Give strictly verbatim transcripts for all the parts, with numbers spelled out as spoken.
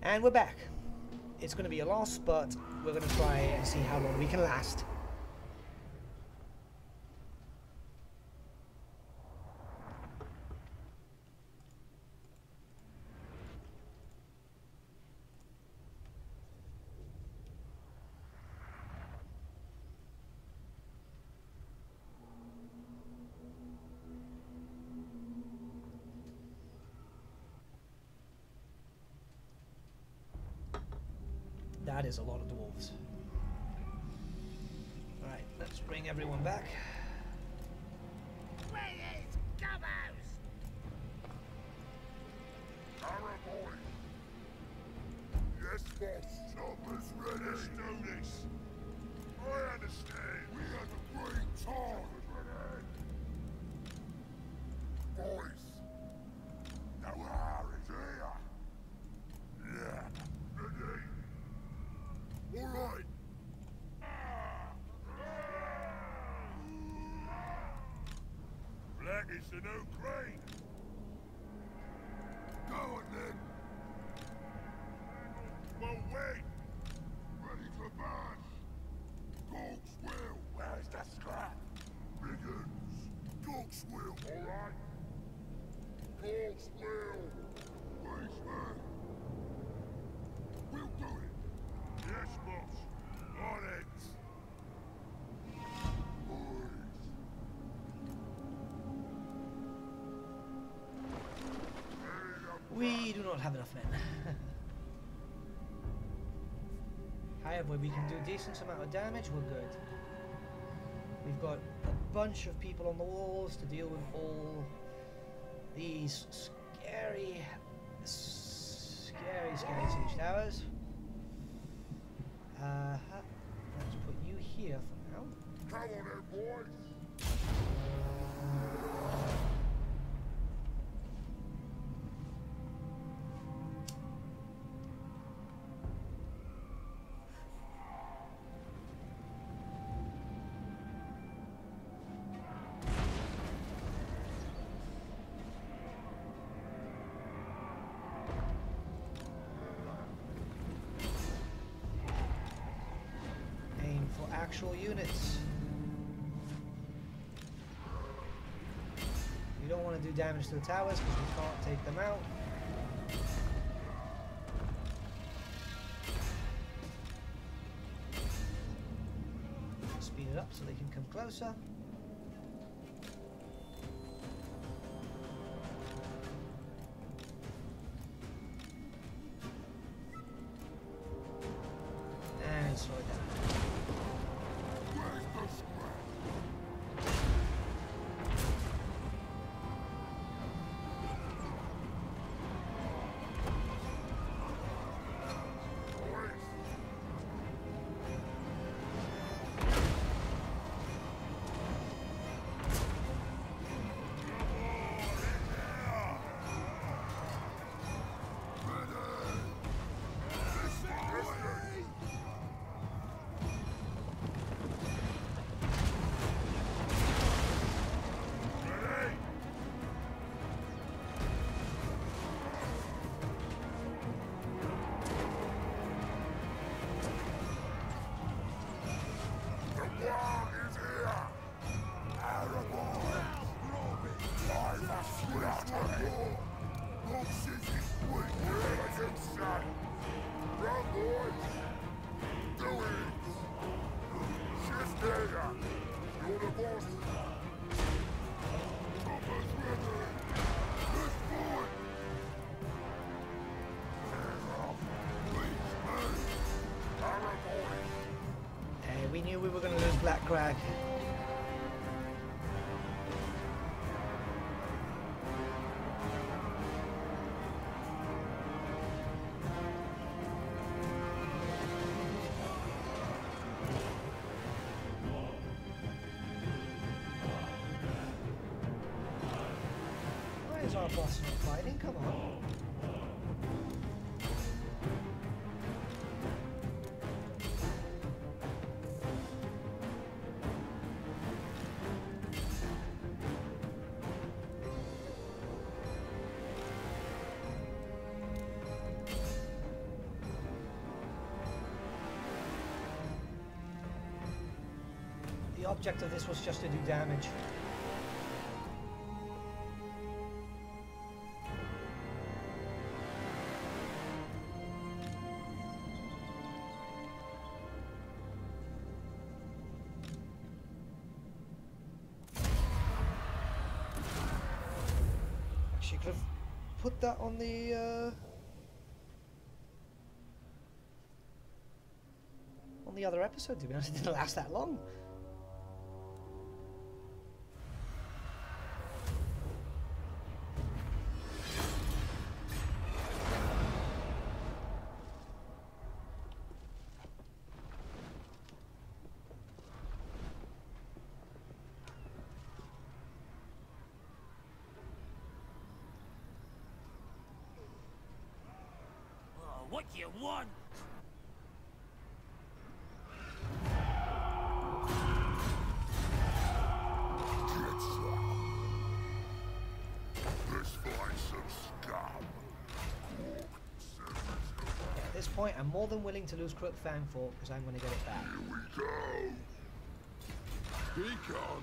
And we're back. It's going to be a loss, but we're going to try and see how long we can last. That is a lot of dwarves. Alright, let's bring everyone back. Where is Gobos? Araboy! Yes, boss. Choppers ready. Notice. I understand. We had a great time. Boys. Now where is here? Yeah. Ready. All right. Black is the new crane. Go on then. Well, wait. Ready for bash. Dog's will. Where's the scrap? Biggins. Dog's will. All right. Dog's will. Policeman. We'll do it. Yes, boss. On it. Boys. We do not have enough men. However, we can do a decent amount of damage, we're good. We've got a bunch of people on the walls to deal with all these scary, scary, scary siege towers. Uh, let's put you here for now. Come on then, boys. Aim for actual units. You don't want to do damage to the towers because we can't take them out. Speed it up so they can come closer. And slow it down. Where's the scrap? Boys. You're the boss. Choppers ready. This boy. Policeman. Araboy. Hey, we knew we were going to lose Black Crag. Why is our boss not fighting? Come on. The object of this was just to do damage. She could have put that on the uh, on the other episode. To be honest, it didn't last that long. What you want? Let's find some scum. At this point, I'm more than willing to lose Crook Fangfork because I'm going to get it back. Here we go. Beacon.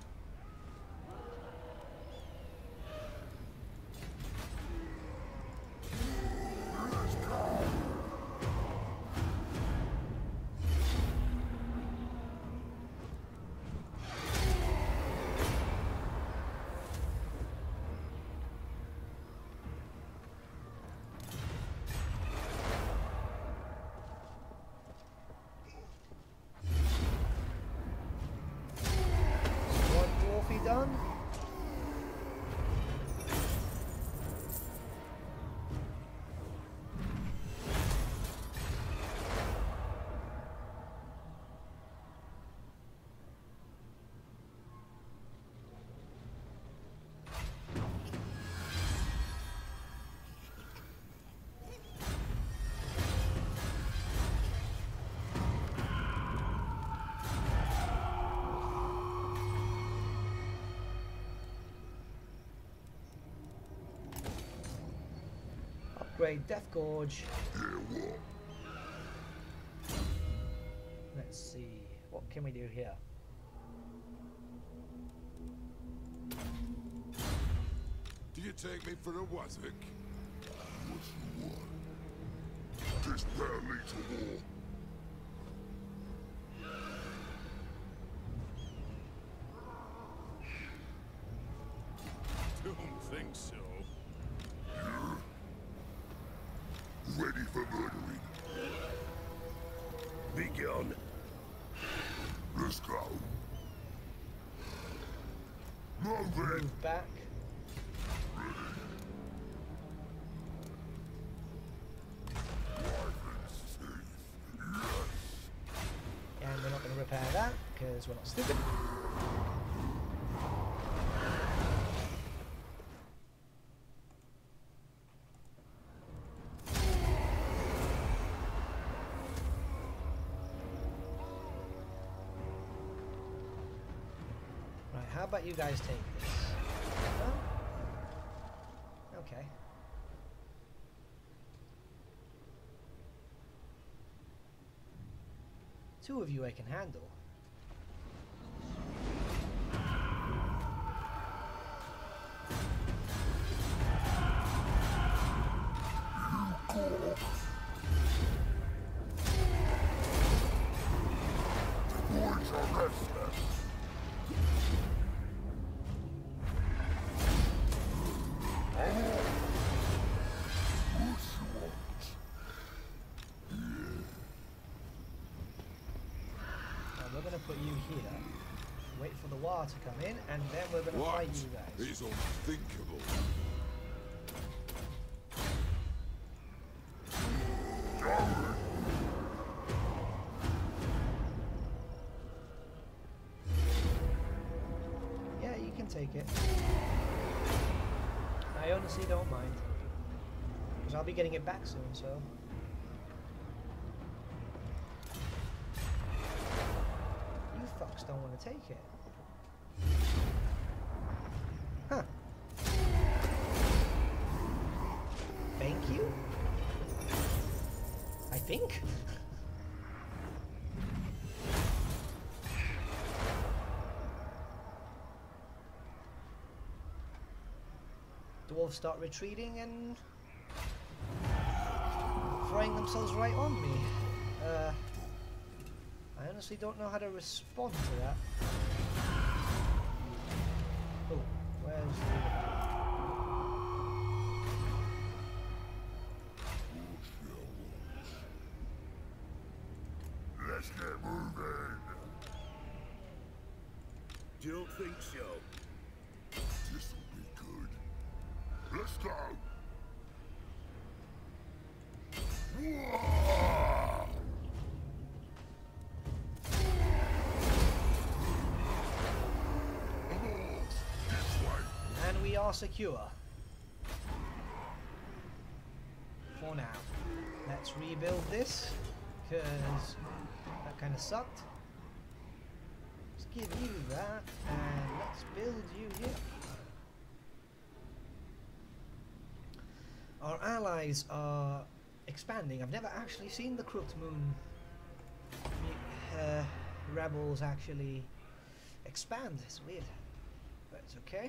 Done. Upgrade Death Gorge. Let's see, what can we do here? Do you take me for a wazzock? What's the one? This better lead to war. Don't think so. Ready for murdering. Begone. Let's go. Move it. Move back. And we're not going to repair that because we're not stupid. How about you guys take this? No? Okay. Two of you I can handle. We're going to put you here, wait for the war to come in, and then we're going to What? fight you guys. It's unthinkable. Yeah, you can take it. I honestly don't mind, because I'll be getting it back soon, so... Fucks don't want to take it. Huh. Thank you? I think? dwarves start retreating and throwing themselves right on me. Uh, I honestly don't know how to respond to that. Oh, where's the... Let's get moving. Don't think so. This'll be good. Let's go. Whoa! This way. And we are secure. For now. Let's rebuild this, because that kind of sucked. Let's give you that, and let's build you here. Our allies are expanding. I've never actually seen the Crooked Moon uh, rebels actually expand. It's weird, but it's okay.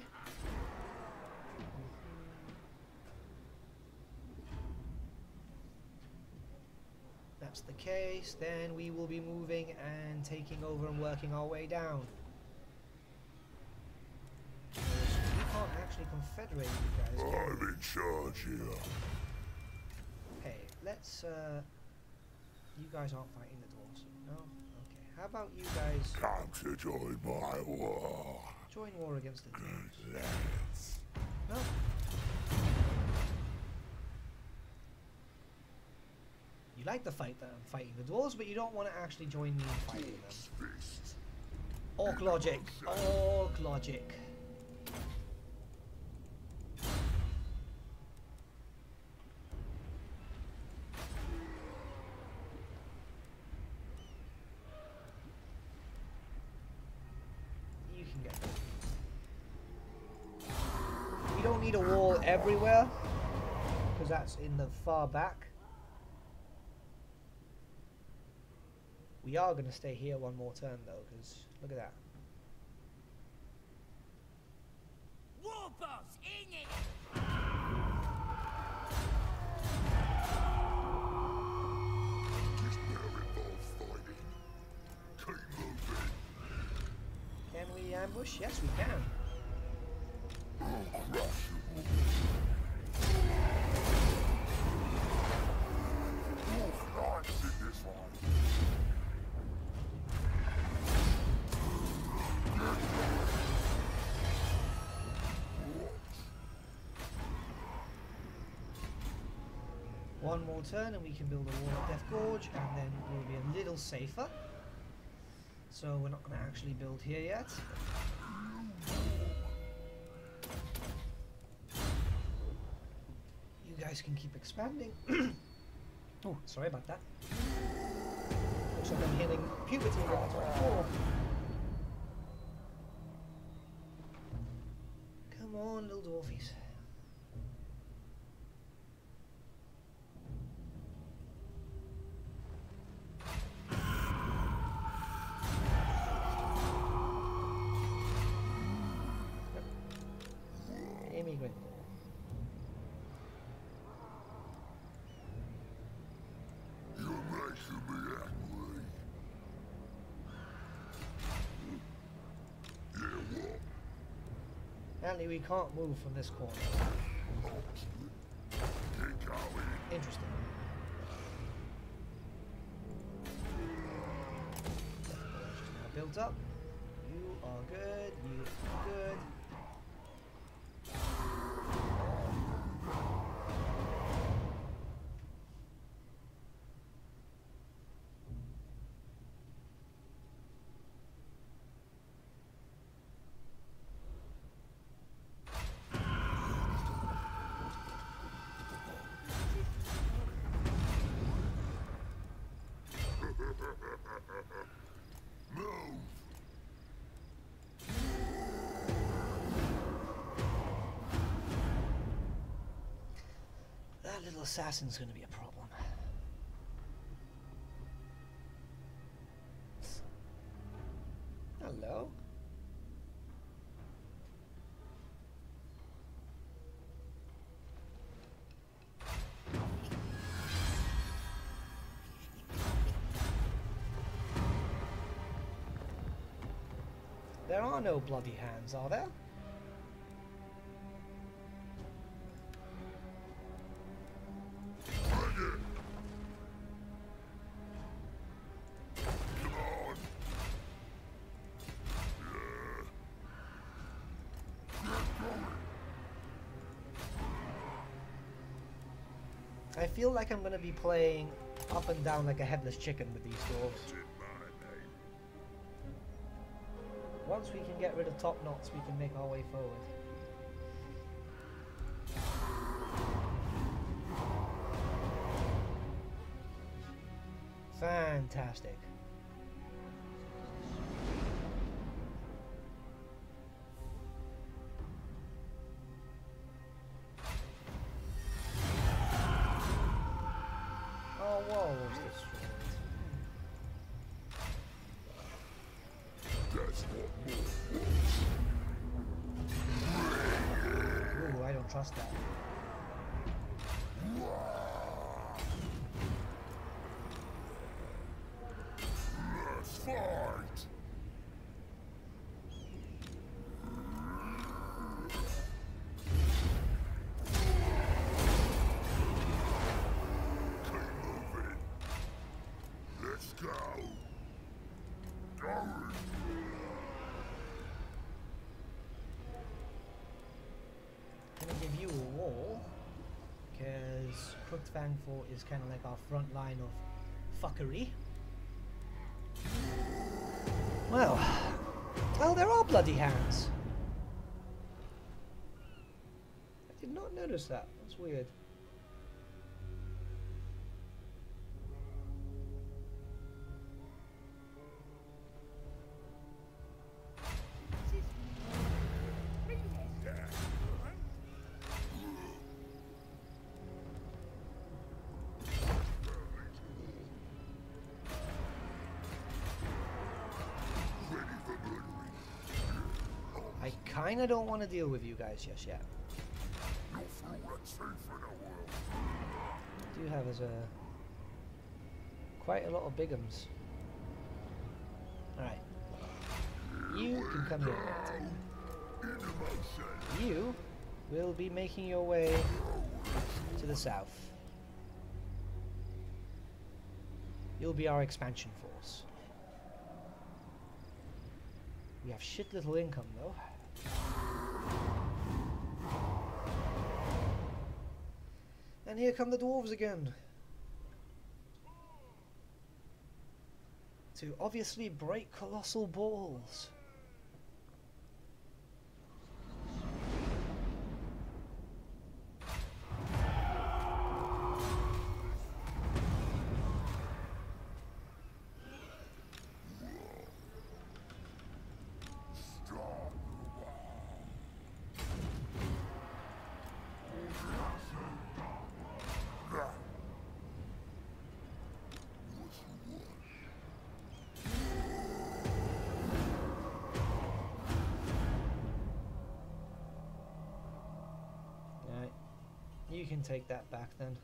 That's the case, then we will be moving and taking over and working our way down. We can't actually confederate you guys, can I'm we? in charge here. Hey, let's, uh... you guys aren't fighting the dwarves, no? Okay, how about you guys Come to join my war. join war against the dwarves? Let's. No? You like the fight that I'm fighting the dwarves, but you don't want to actually join me in fighting them. Fist. Orc logic. Orc logic. You can get that. We don't need a wall everywhere, because that's in the far back. We are going to stay here one more turn though, because look at that. Warboss in it! This now involves fighting. Keep moving. Can we ambush? Yes, we can. I'll crush you. Wolf knives in this one. One more turn and we can build a wall at Death Gorge, and then we'll be a little safer. So we're not going to actually build here yet. You guys can keep expanding. Oh, sorry about that. Looks like I'm hitting puberty level twenty-four. Come on, little dwarfies. Immigrant. You're making me angry. Yeah, what? Apparently we can't move from this corner. Get going. Interesting. Now built up. You are good. You are good. Move. That little assassin's going to be a problem. Hello. There are no bloody hands, are there? I feel like I'm going to be playing up and down like a headless chicken with these dwarves. Once we can get rid of top knots, we can make our way forward. Fantastic. Our wall was destroyed. That's what more Ooh, I don't trust that. Let's fight! Keep moving. Let's go. Going. I'm gonna give you a wall, because Crooked Fang Fort is kind of like our front line of fuckery. Well, well, there are bloody hands. I did not notice that. That's weird. I kinda don't want to deal with you guys just yet. You'll feel that safe in the world. Do you have as a quite a lot of bigums. Alright. You can come here. Into motion. You will be making your way to the south. You'll be our expansion force. We have shit little income though. And here come the dwarves again. To obviously break colossal balls. You can take that back then.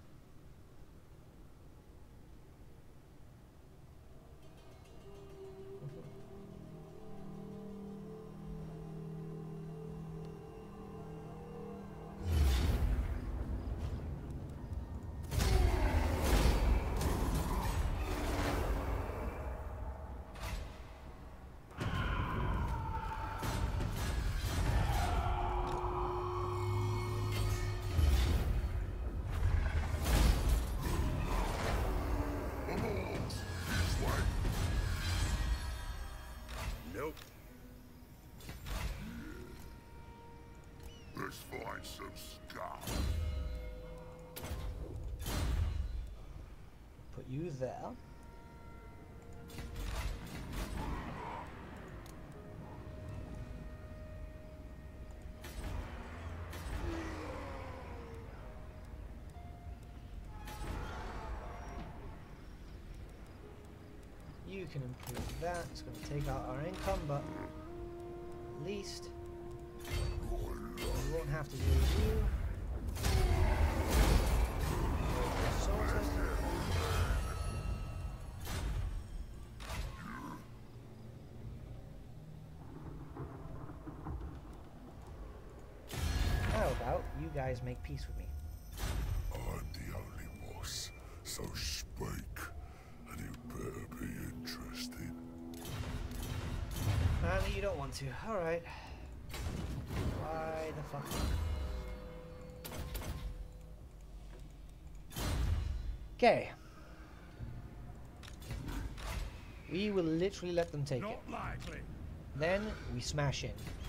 Nope. Let's find some scum. Put you there. You can improve that. It's going to take out our income, but at least we won't have to deal with you. Sorted. guys make peace with me. I'm the only boss, so speak, and you better be interested. Apparently you don't want to. Alright. Why the fuck not? Okay. We will literally let them take Not it. likely. Then we smash in.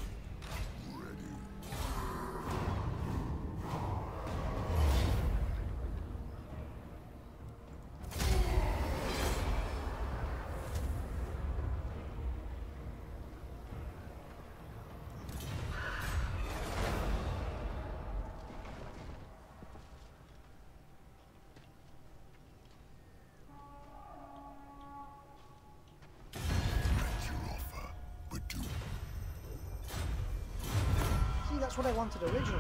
See, that's what I wanted originally.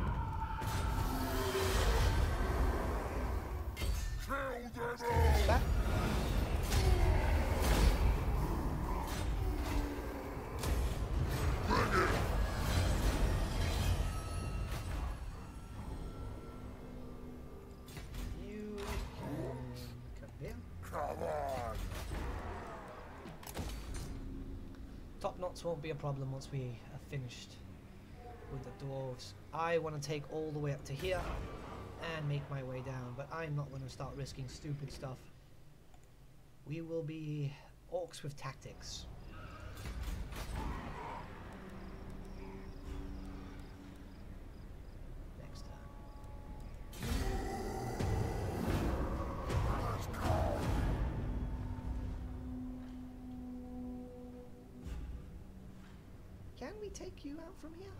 Back. You can come here. Come on! Top knots won't be a problem once we are finished with the dwarves. I want to take all the way up to here and make my way down, but I'm not going to start risking stupid stuff. We will be orcs with tactics. Next time. Can we take you out from here?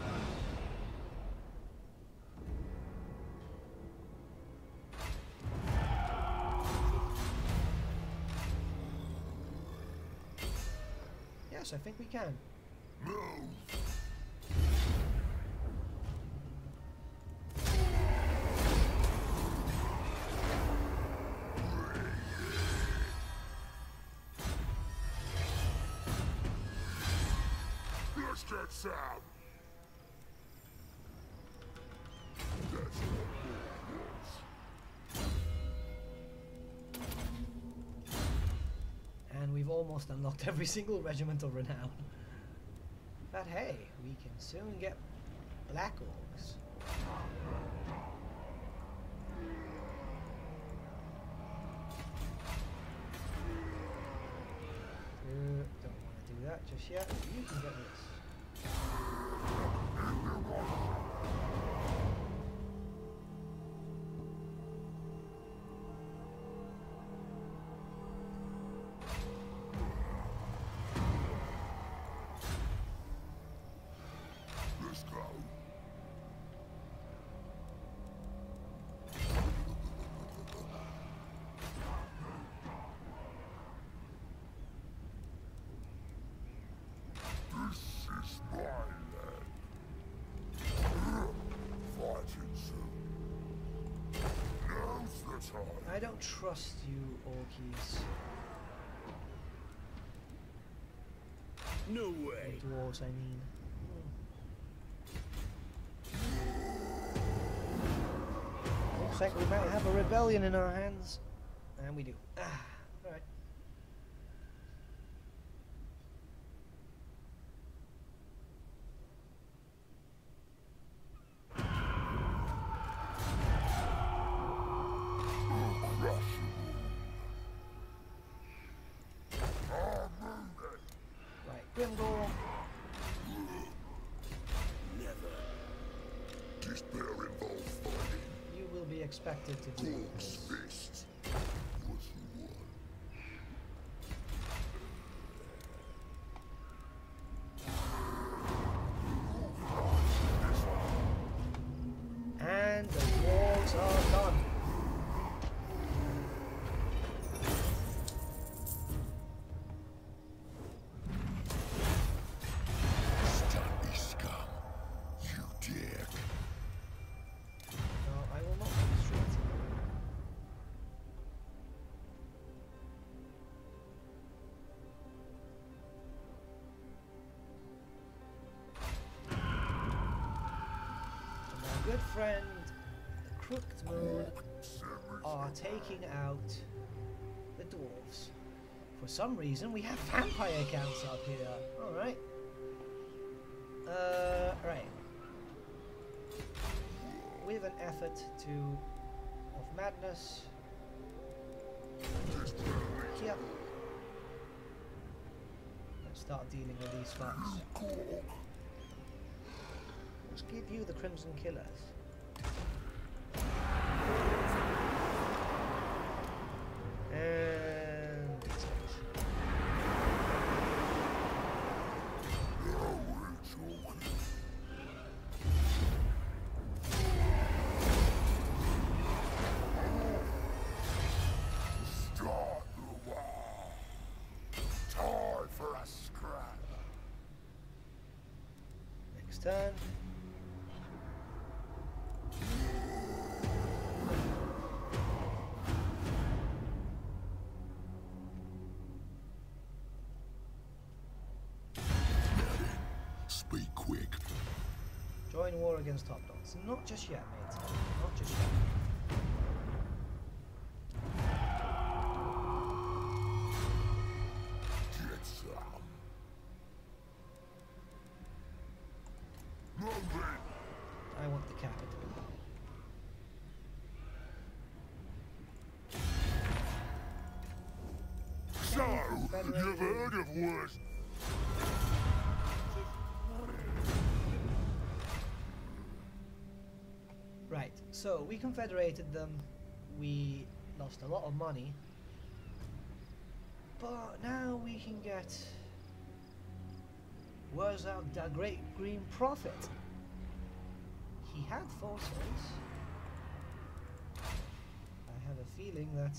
Yes, I think we can. Let's get some! That's And we've almost unlocked every single regiment of renown. But hey, we can soon get black orcs. Uh, don't want to do that just yet. You can get this. Let's go. This is my land. Fighting soon. Now's the time. I don't trust you, Orkies. No way. Dwarves, I mean. Looks like we might have a rebellion in our hands. And we do. Ah, alright. Right, Grimgor. Despair involved fighting. You will be expected to do Dwarf's this. fist was won. And the dwarves are done. Stanley scum. You dare. No, I will not be straight. friend, the Crooked Moon, are taking out the dwarves. For some reason, we have vampire counts up here. Alright. Uh, right. With an effort to of madness. Here. Let's start dealing with these fucks. Let's give you the Crimson Killers. And these guys. Start the war. Time for a scrap. Next turn. Speak quick. Join war against Top Dogs. Not just yet, mate. Not just yet. Get some. Moving. I want the capital. So, you've heard of worse. Right, so we confederated them, we lost a lot of money, but now we can get Wurzag the Great Green Prophet. He had forces. I have a feeling that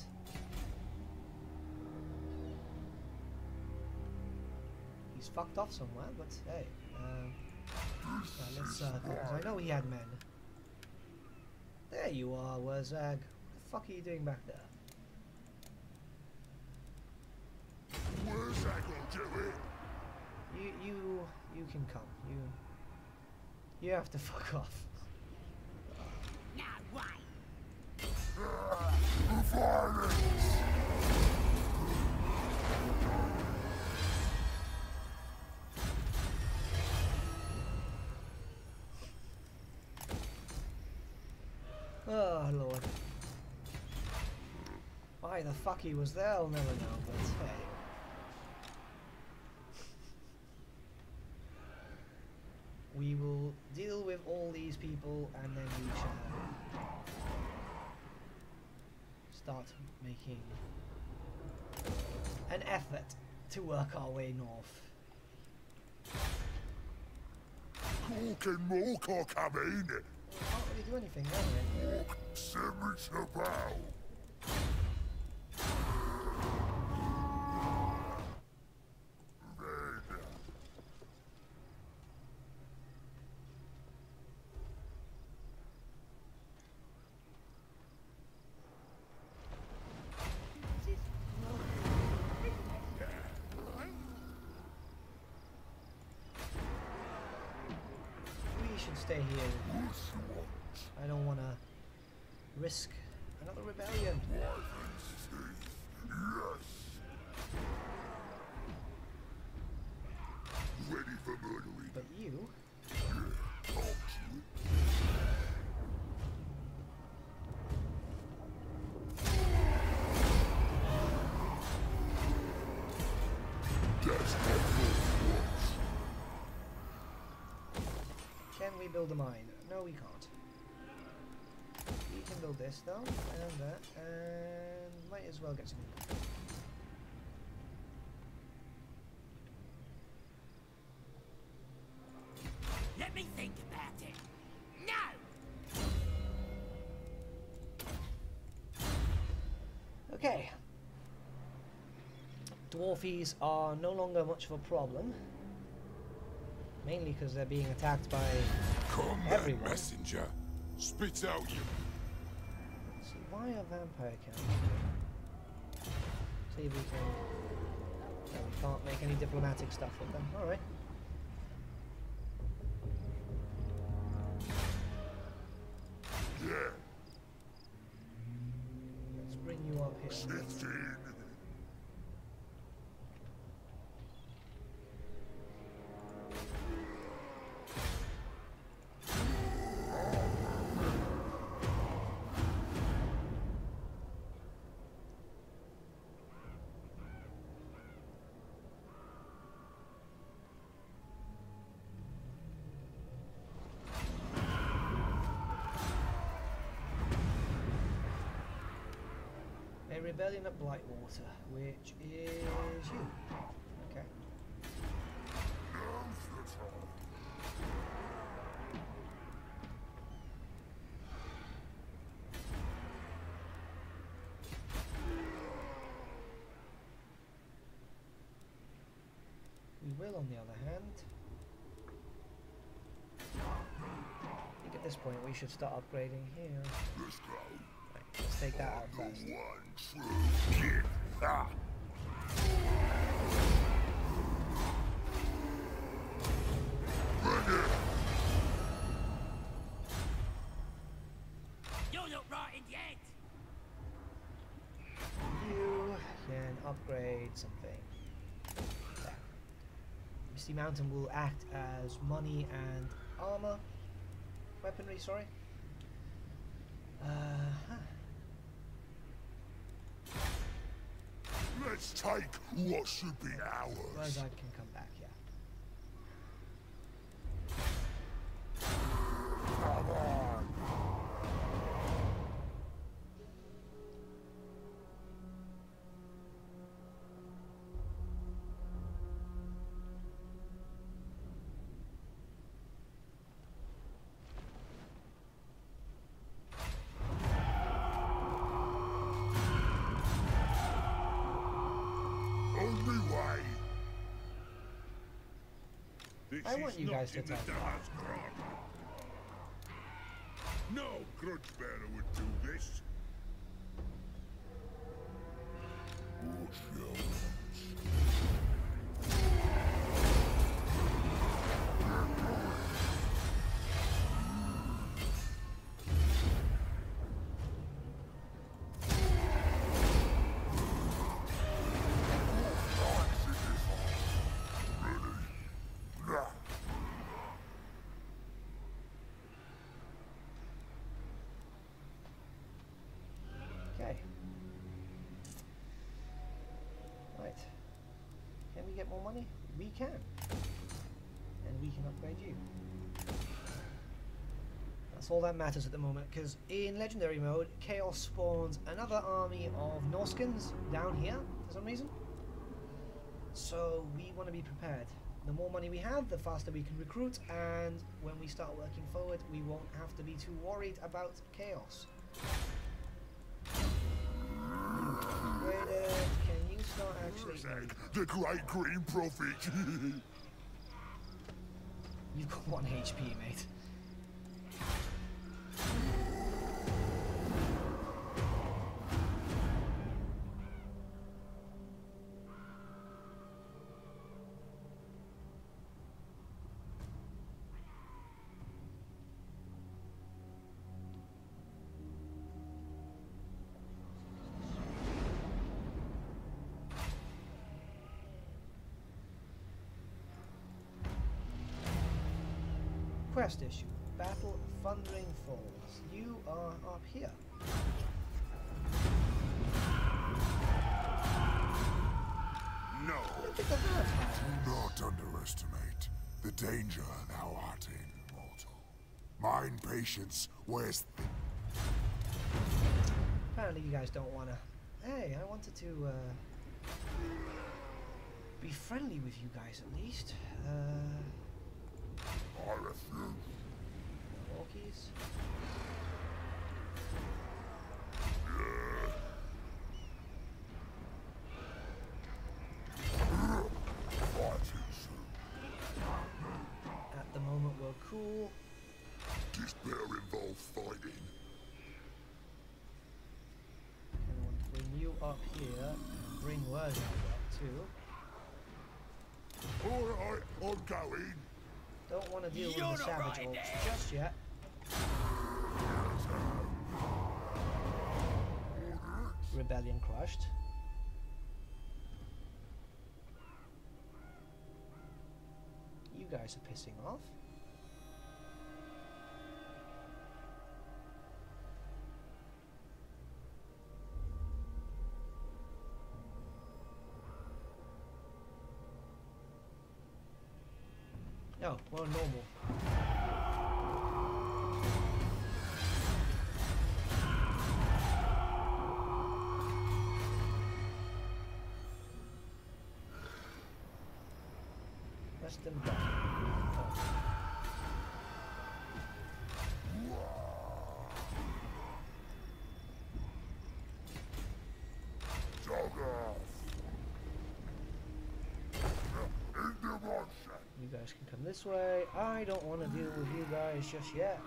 he's fucked off somewhere, but hey, uh, uh, let's uh, because I know he had men. There you are, Wurzag. What the fuck are you doing back there? Wurzag will do it. You, you, you can come. You, you have to fuck off. Now why? Violence. Oh lord. Why the fuck he was there, I'll never know, but hey. We will deal with all these people and then we shall start making an effort to work our way north. Cook and Mork are coming. We can't really do anything, can we? Mork, send me to bow. Then. We should stay here. I don't want to risk another rebellion. Yes. Ready for murdering. But you, Up to it. That's not what can we build a mine? No, we can't. We can build this though, and that, and might as well get some. Let me think about it. No! Okay. Dwarfies are no longer much of a problem. Mainly because they're being attacked by Come everyone. then, messenger. Spit out you. Let's see, why are vampire counts? See if we can. No, we can't make any diplomatic stuff with them. Alright. you up here. Fifteen. A rebellion at Blightwater, which is you. Okay. Now's the time. We will, on the other hand. I think at this point we should start upgrading here. Let's go. Right, let's take that out first. The one true kid. Ah. Bring it. You look rotten yet. You can upgrade something. There. Misty Mountain will act as money and armor. Weaponry, sorry. Uh huh. Let's take what should be ours. Rosard can come back, yeah. Come on. Only way. This I want is you not guys to in the tell me. Damascus. No grudge bearer would do this. Watch your Okay. Right. Can we get more money? We can. And we can upgrade you. That's all that matters at the moment, because in Legendary mode, Chaos spawns another army of Norskins down here, for some reason. So we want to be prepared. The more money we have, the faster we can recruit, and when we start working forward, we won't have to be too worried about Chaos. Upgraded. Can you start actually... Zag, the great green prophet. You've got one H P, mate. Quest issue. Battle Thundering Falls. You are up here. No, Look at the hard do not underestimate the danger thou art in, mortal. Mine patience wears thin. Apparently you guys don't wanna... Hey, I wanted to uh, be friendly with you guys at least. Uh, I refuse. Walkies. Far too soon. At the moment we're cool. Despair involves fighting. And want to bring you up here and bring Wurzel up too. Alright, I'm going. Don't want to deal You're with the not savage right orcs there. just yet. rebellion crushed. You guys are pissing off. Oh, well, normal. Press them down. Oh. You guys can come this way. I don't want to deal with you guys just yet.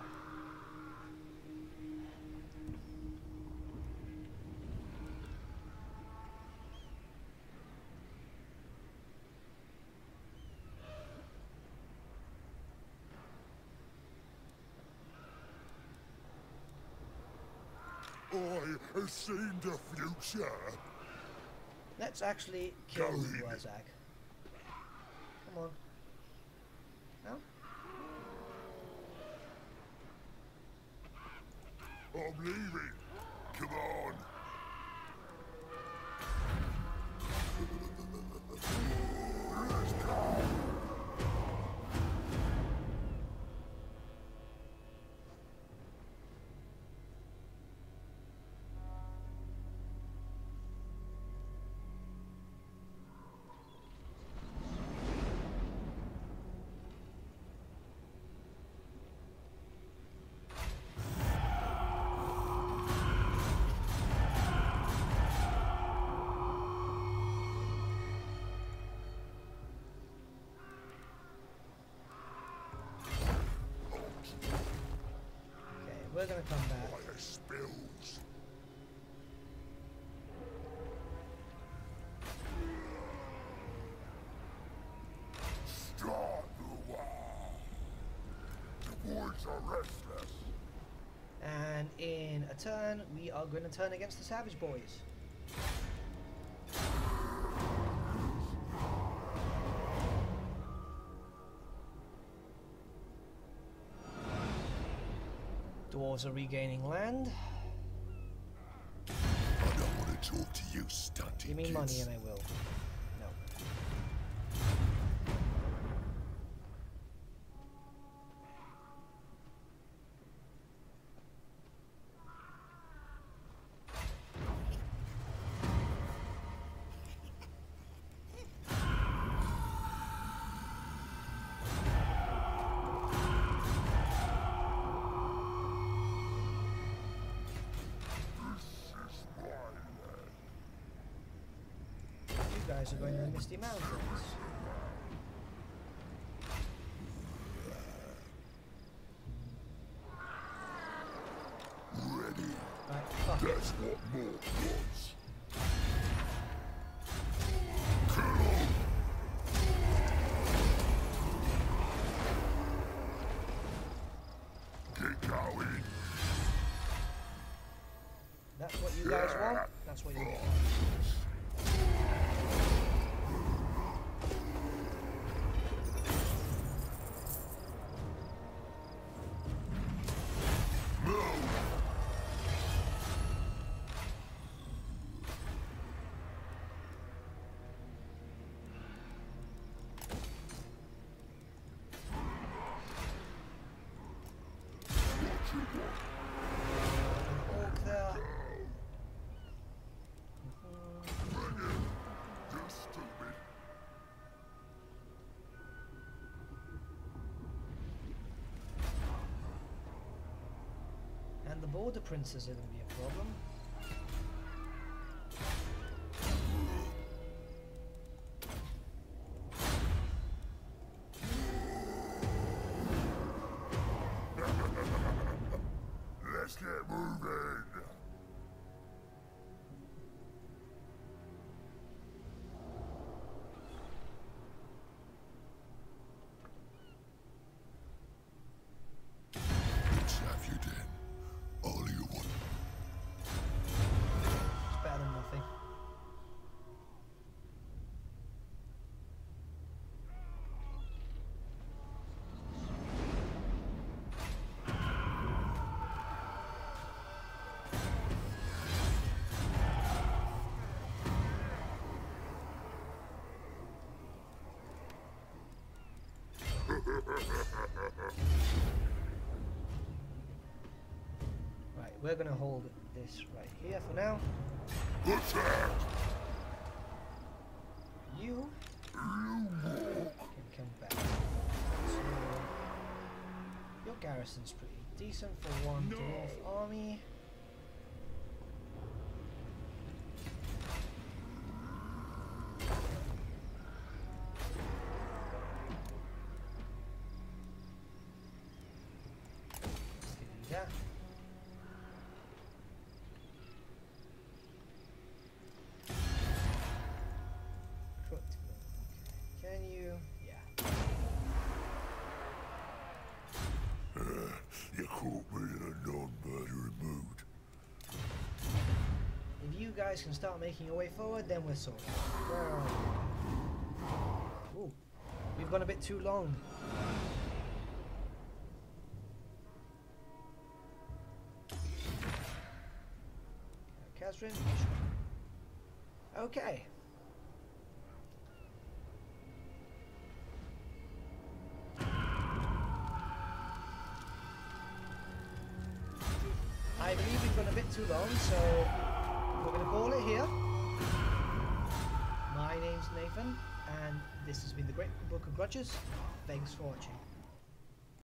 I have seen the future. Let's actually kill you, Isaac. Come on. No? I'm leaving. Come on. Let's go. We're gonna come back. Fire spills. Start the war. The boys are restless. And in a turn, we are going to turn against the Savage Boys. Dwarves are regaining land. I don't want to talk to you, stunting Give me kids. money and I will. No. You guys are going to the Misty Mountains. Ready. Right, fuck it. That's what more wants. Kill 'em. Get going. That's what you guys want. That's what you get. Orc there. You stupid. And the border princes are going to be a problem. Let's get moving. Let's have you then. All you want. we're going to hold this right here for now. Attack! You can come back. So, your garrison's pretty decent for one No. dwarf army. Let's give you that. Can you? Yeah. You caught me in a non-murdering mood. If you guys can start making your way forward, then we're sorted. Where are we? Ooh, we've gone a bit too long. Kazrin. Okay. I believe we've gone a bit too long, so we're going to call it here. My name's Nathan, and this has been the Great Book of Grudges. Thanks for watching.